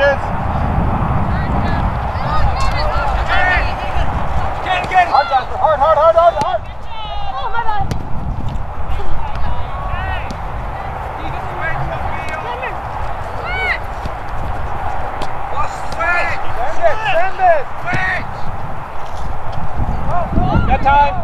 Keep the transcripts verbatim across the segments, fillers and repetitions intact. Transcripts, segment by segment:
Bridges. Hard, Jasper. Hard, hard, hard, hard, hard. Oh, my bad. Send it, send it. Got time.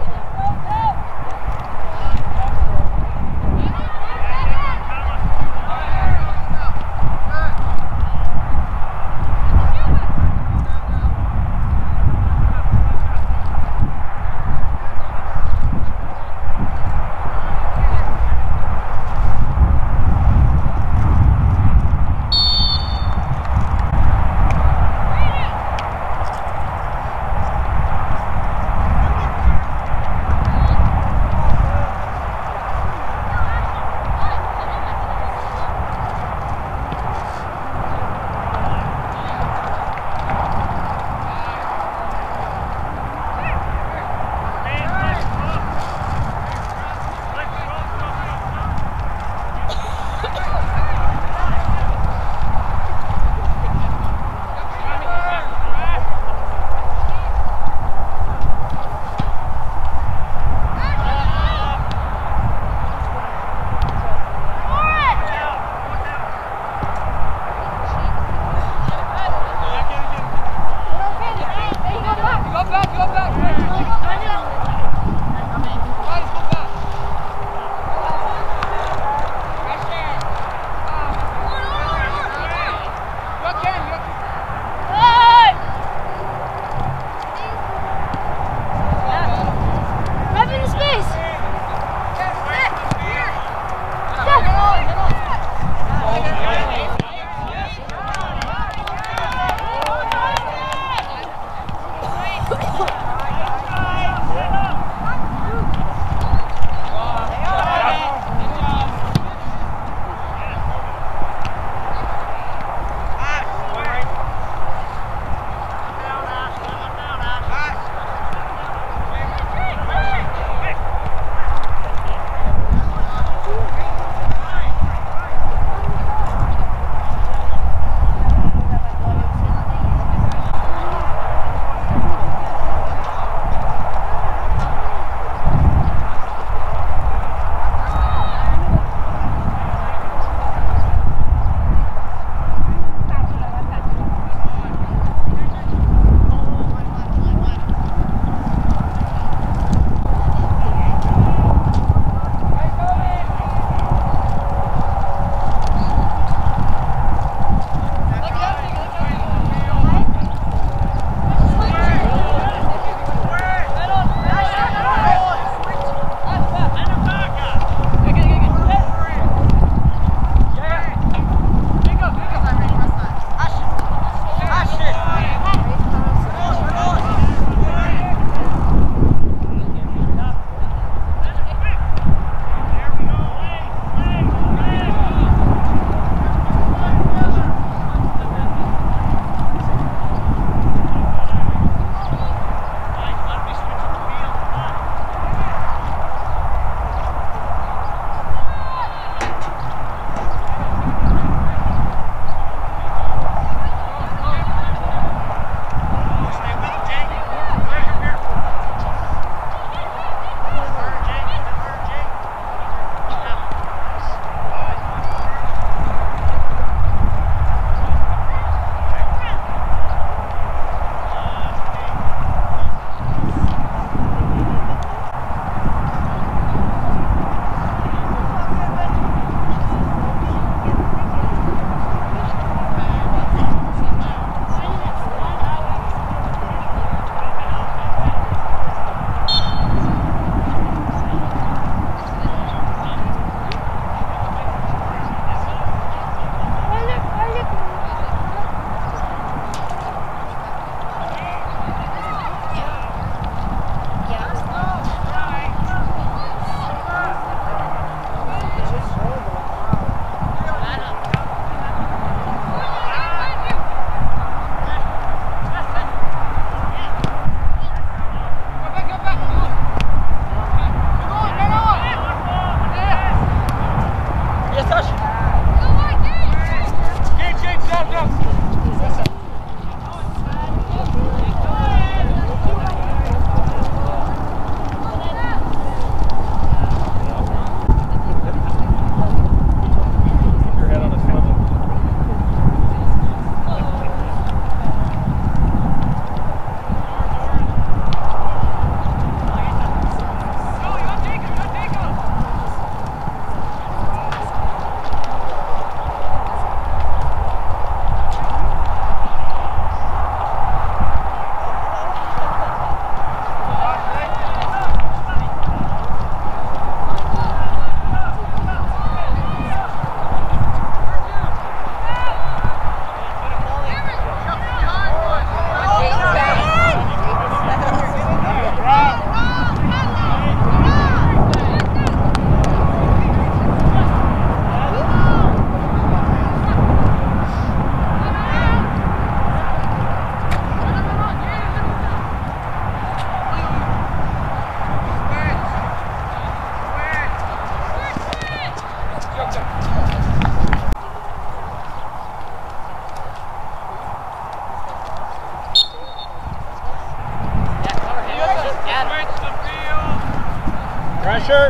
Pressure.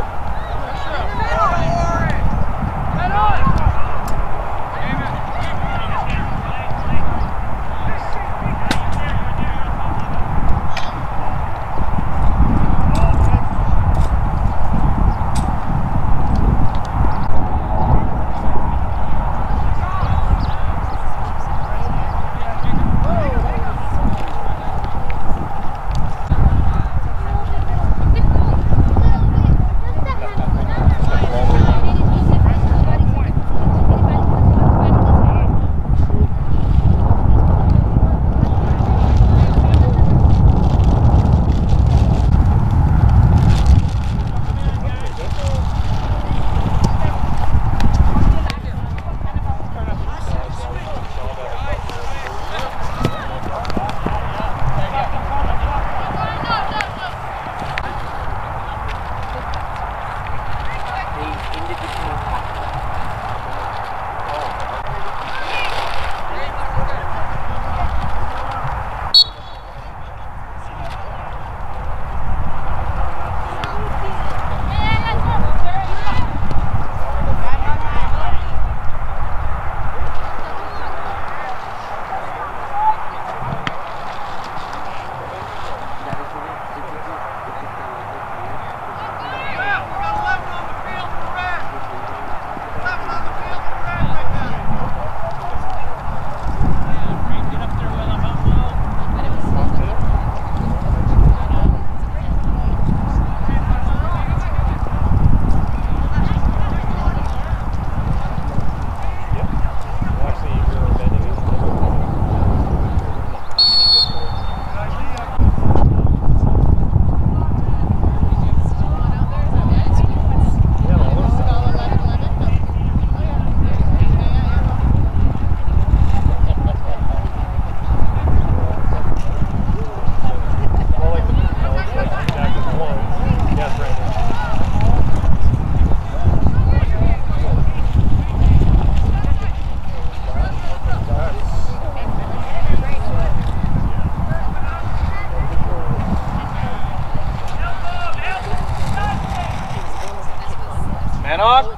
Man on.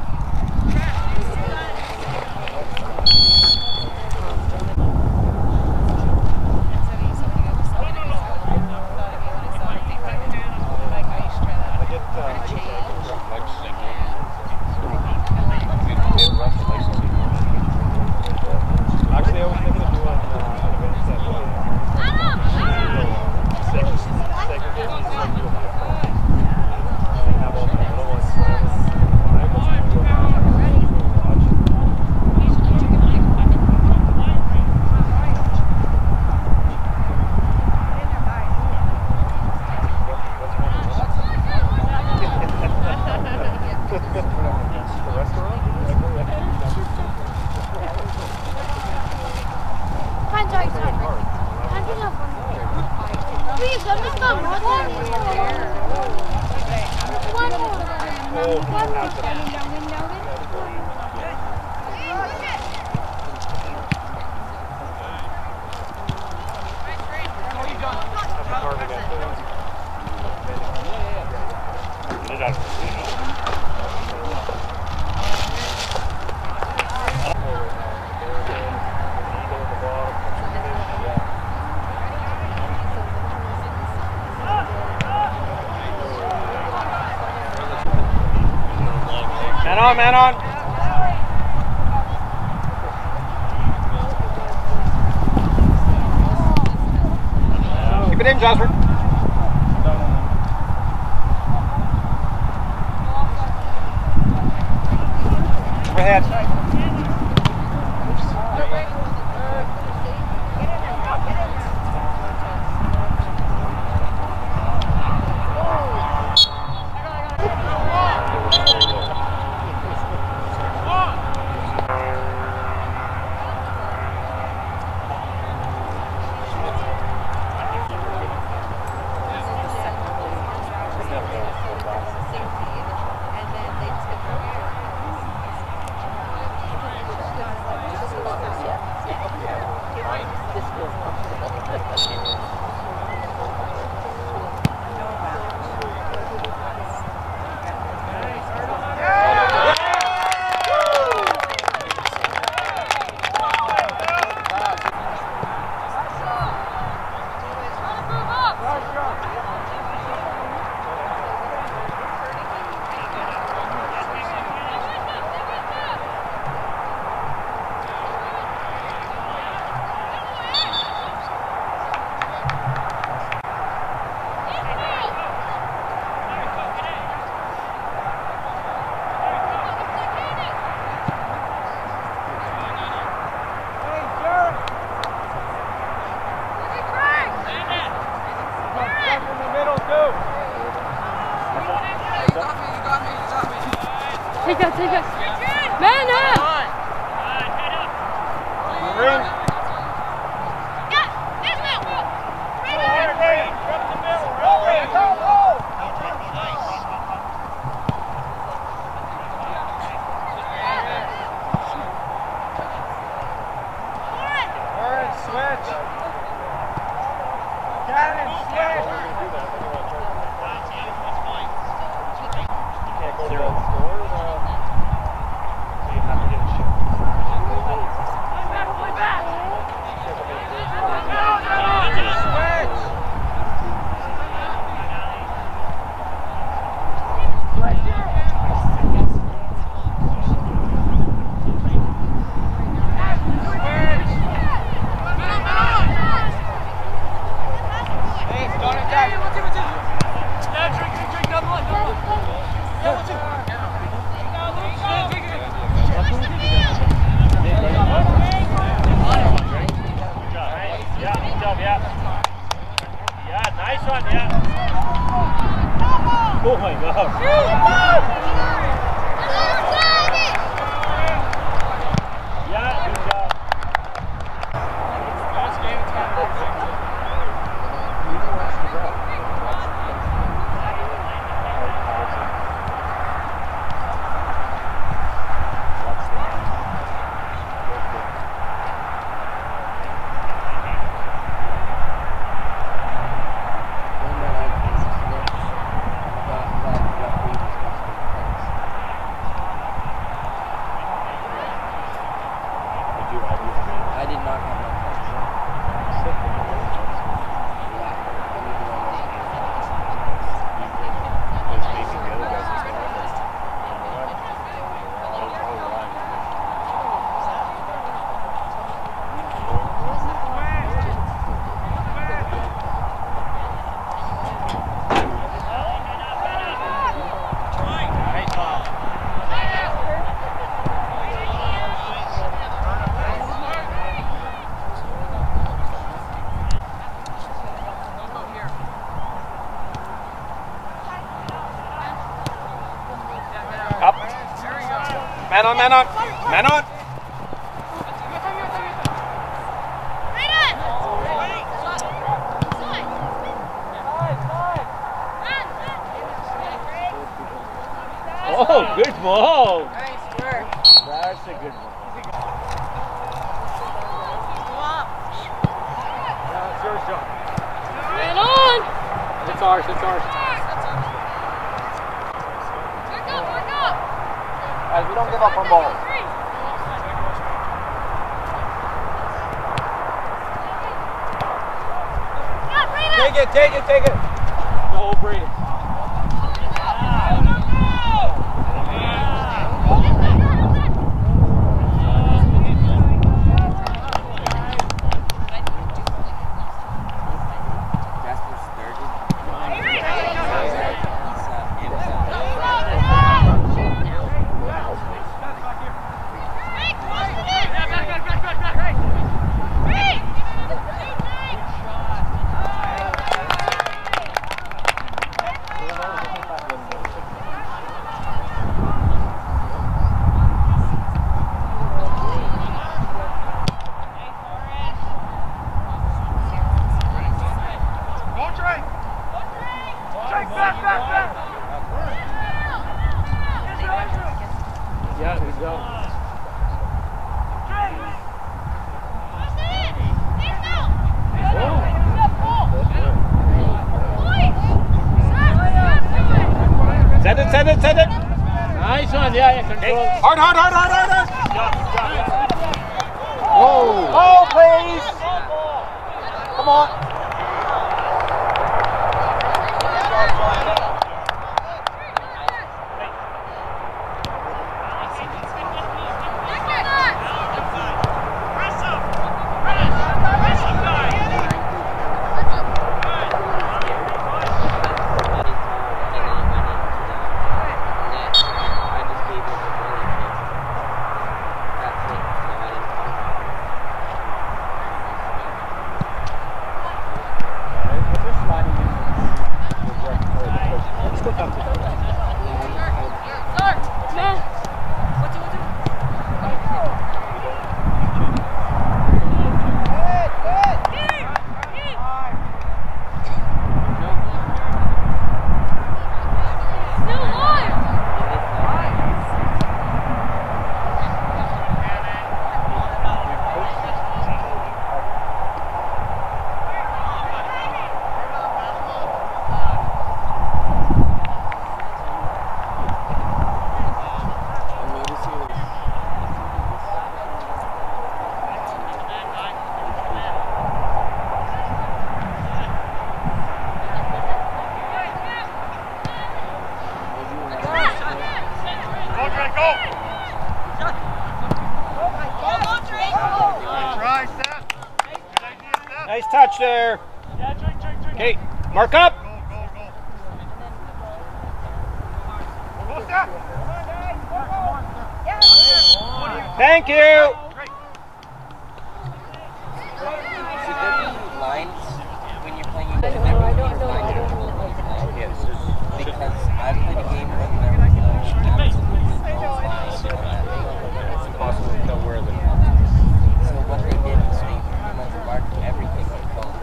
Man on, man on. Keep it in, Jasper. Overhead. Take that, take that. Man up! Green. Oh my God. Yeah, good job. I did not have my cards. Yeah, I need to know Up. Man on, man on. Man on. Oh, good ball. Nice work. That's a good one. Yeah, it's yours, John. Man on! It's ours, it's ours. Guys, we don't give up on balls. Take it, take it, take it. No, Brady. Yeah, good job. Send it, send it, send it. Nice one, yeah, yeah, control. Hard, hard, hard, hard, hard, hard. Good job, good job. Whoa. Oh, please. Come on. touch there. Okay, mark up. Thank you. Should there be lines when you're playing? Should there be lines because I played a game when there was no absolutely no lines on that. It's impossible to tell where the. So what they did was they pretty much marked everything with colors.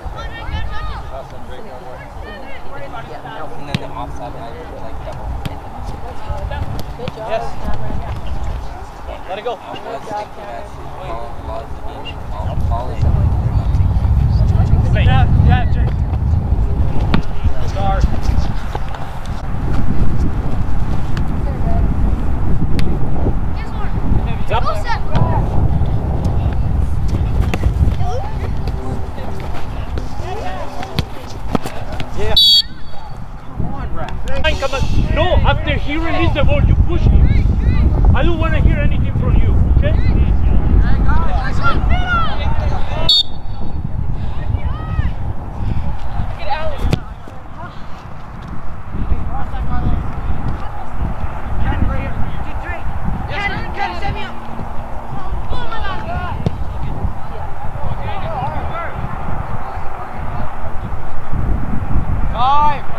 And then the offside lines were like double. Good job. Yes. Let it go. I was thinking that should call a lot of the games should call call it. They're not taking Yeah, yeah, Jake. Start. It's up. Yeah. Come on, Brad. Come on. No, after he released the ball, you push him. I don't want to hear anything from you, okay? Get out. Five.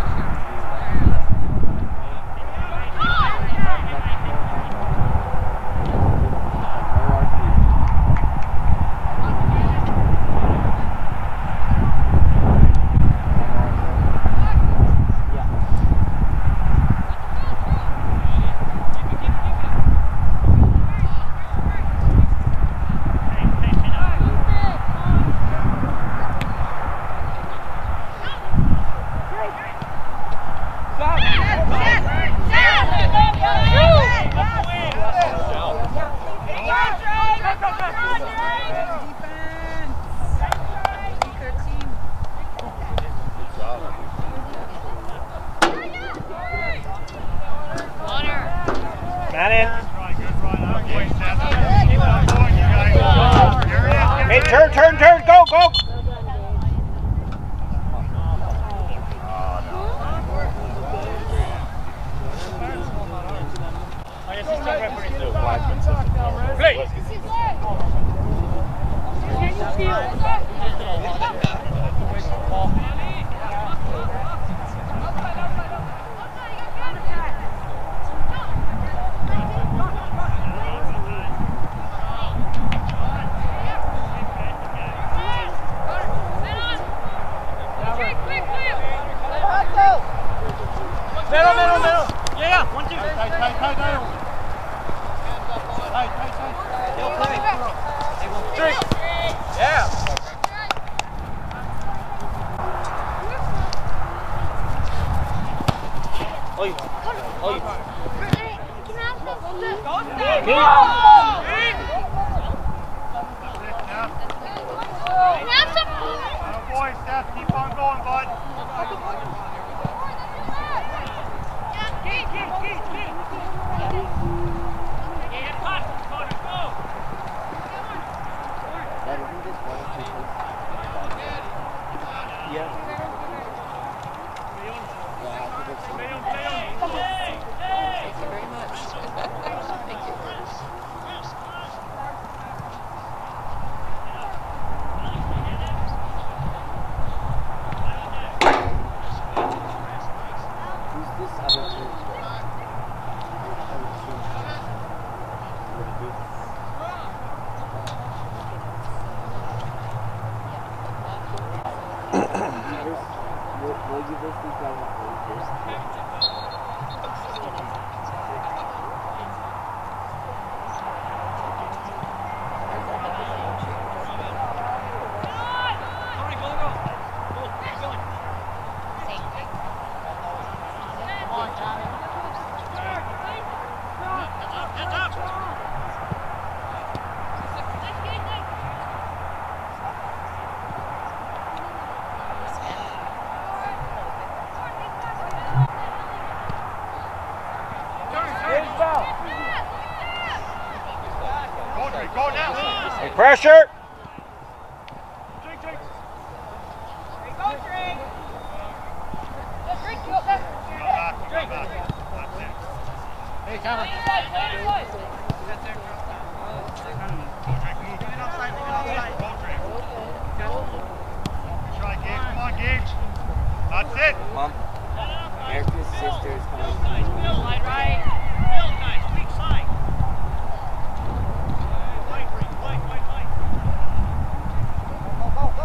Man in. Hey, turn, turn, turn, go, go. Play. Middle, middle, middle. Yeah, yeah. One, two. Tight, tight, tight, tight, tight. Tight, tight, tight. He'll play. Three. Yeah. Oh, you. Oh, you. Oh boy, Steph, keep on going, bud. Go now. Hey, pressure. Hey, Cameron. Try, Gage. Come on, Gage. That's it. Mom, Erica's sister is coming. Slide right. Weak side. White, white, white, white. Go, go, go.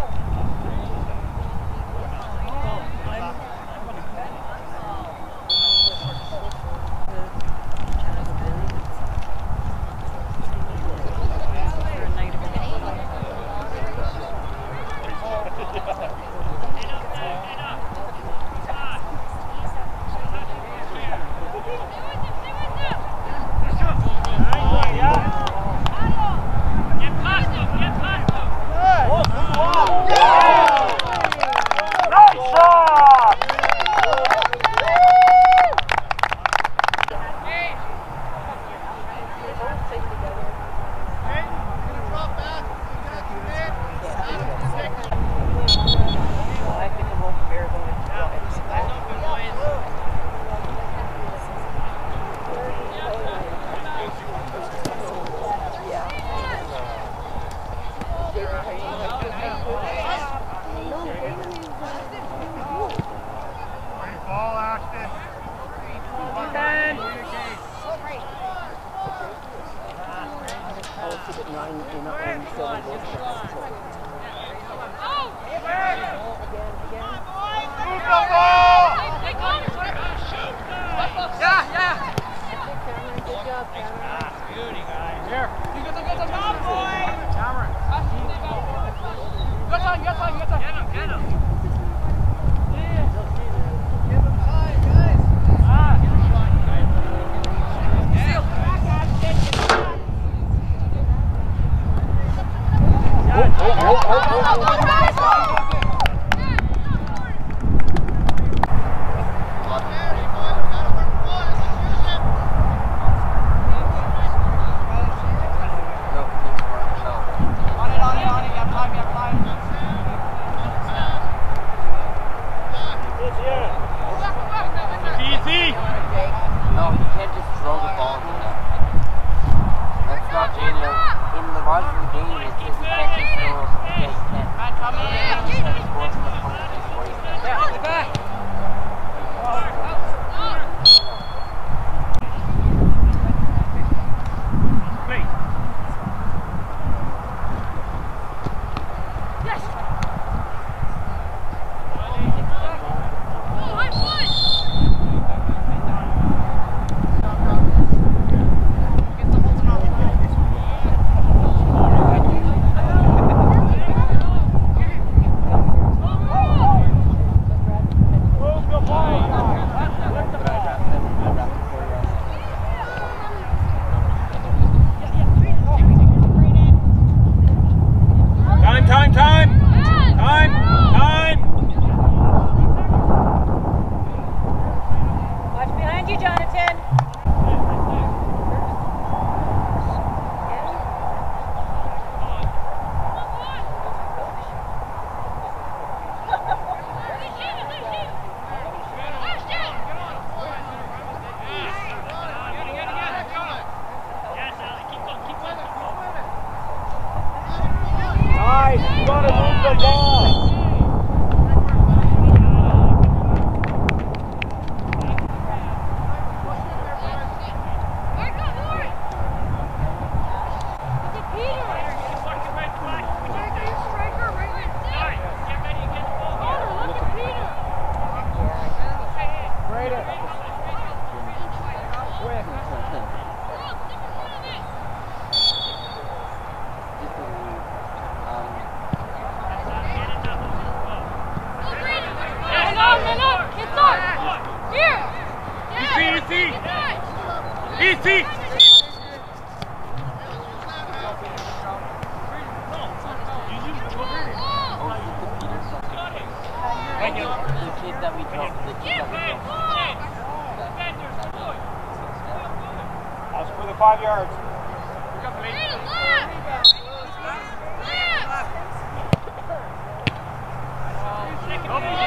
Five yards.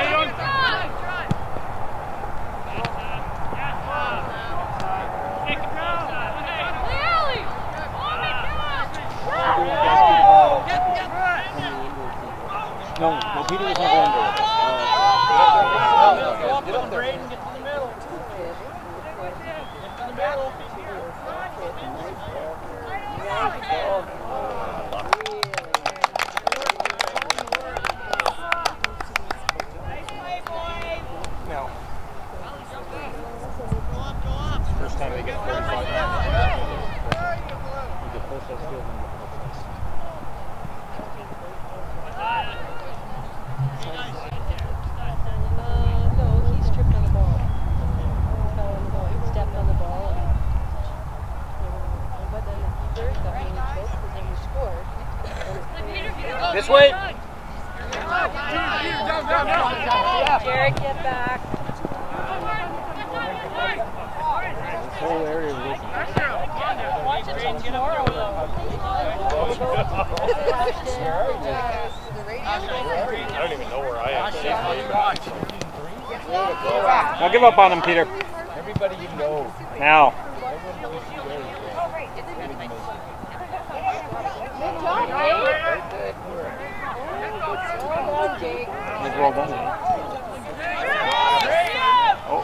Second No, no, Peter was never in there. Go up to the braid and get to the middle. Get to the middle. No. First time they get forty-five. The first that's field number. This way. Jared, get back. This whole area was open. Watch it till tomorrow, though. I don't even know where I am. Now give up on him, Peter. Everybody you know. Now. Good job, Jake. Well done, Jake. That's well done. Oh,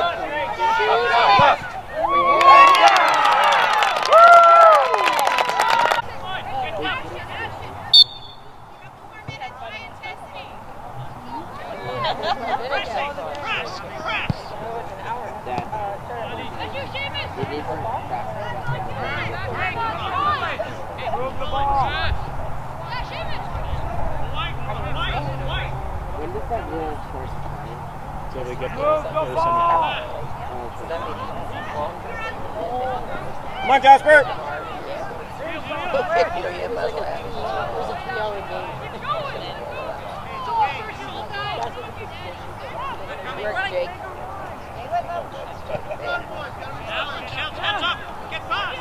When does that rule first time? so they get the there's some. So that means Come on, Jasper. It was a three-hour game. Work, Jake. Heads up! Get by!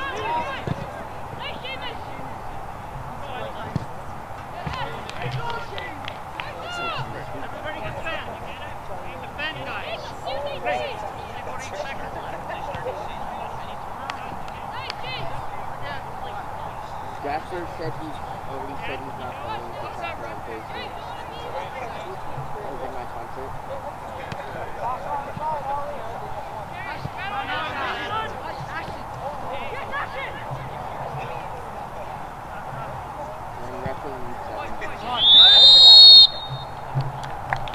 Everybody get back. Defend, guys. forty-eight seconds. Jasper said he's already said he's not following the